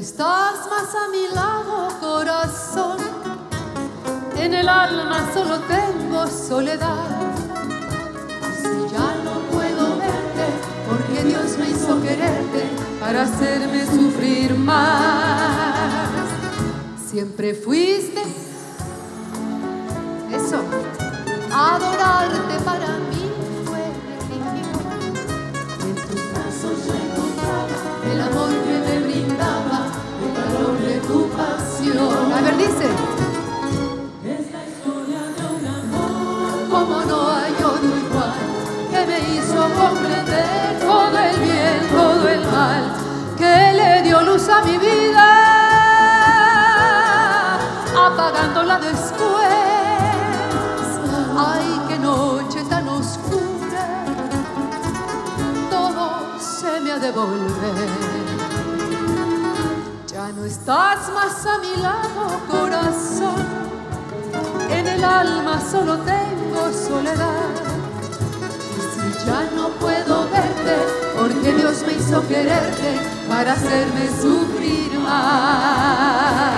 estás más a mi lado, corazón. En el alma solo tengo soledad. Si ya no puedo verte, porque Dios me hizo quererte para hacerme sufrir más. Siempre fuiste eso, adorarte para mí fue legítimo. En tus brazos yo encontraba el amor que me brindaba, el calor de tu pasión. A ver, dice. Es la historia de un amor como no hay otro igual, que me hizo comprender todo el bien, todo el mal, que le dio luz a mi vida, apagándola después. Ay, qué noche tan oscura, todo se me ha de volver. Ya no estás más a mi lado, corazón. En el alma solo tengo soledad. Y si ya no puedo verte, porque Dios me hizo quererte para hacerme sufrir más.